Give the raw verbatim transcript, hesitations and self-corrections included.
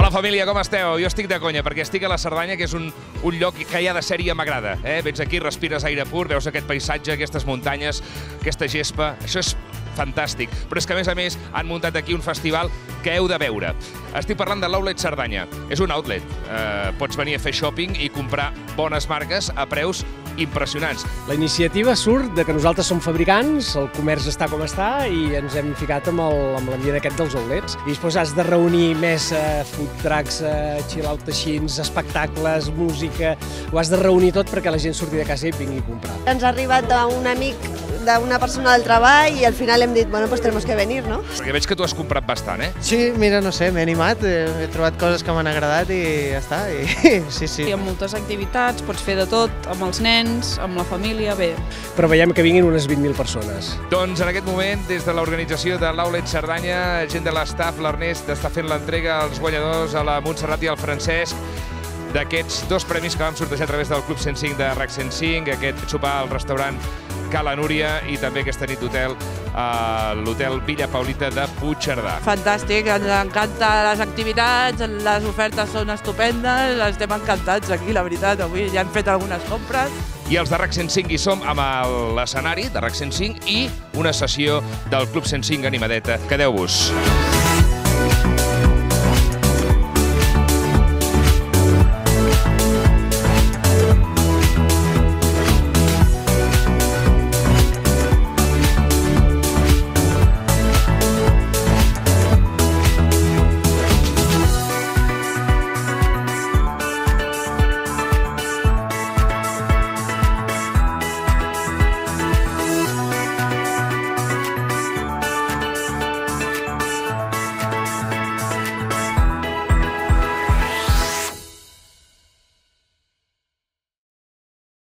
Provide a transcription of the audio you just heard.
tal, família, com esteu? Jo estic de conya, perquè estic a la Cerdanya, que és un, un lloc que ja de sèrie m'agrada. Eh? Vens aquí, respires aire pur, veus aquest paisatge, aquestes muntanyes, aquesta gespa. Això és fantàstic. Però és que, a més a més, han muntat aquí un festival que heu de veure. Estic parlant de l'Outlet Cerdanya. És un outlet. Eh, pots venir a fer shopping i comprar bones marques a preus impressionants. La iniciativa surt de que nosaltres som fabricants, el comerç està com està i ens hem ficat amb l'ambient aquest dels outlets. I després has de reunir més eh, food trucks, eh, chill-out teixins, espectacles, música... Ho has de reunir tot perquè la gent surti de casa i vingui a comprar. Ens ha arribat un amic d'una persona del treball i al final hem dit, bueno, pues tenemos que venir, no? Perquè veig que tu has comprat bastant, eh? Sí, mira, no sé, m'he animat, he trobat coses que m'han agradat i ja està, i sí, sí. Hi ha moltes activitats, pots fer de tot, amb els nens, amb la família, bé. Però veiem que vinguin unes vint mil persones. Doncs en aquest moment, des de l'organització de l'Outlet Cerdanya, gent de l'estaf, l'Ernest està fent l'entrega als guanyadors, a la Montserrat i al Francesc, d'aquests dos premis que vam sortejar a través del Club cent cinc de RAC cent cinc, aquest sopar al restaurant Cala Núria i també aquesta nit d'hotel a l'hotel Villa Paulita de Puigcerdà. Fantàstic, ens encanten les activitats, les ofertes són estupendes, estem encantats aquí, la veritat, avui ja hem fet algunes compres. I els de RAC cent cinc hi som amb l'escenari de RAC cent cinc i una sessió del Club cent cinc animadeta. Quedeu-vos.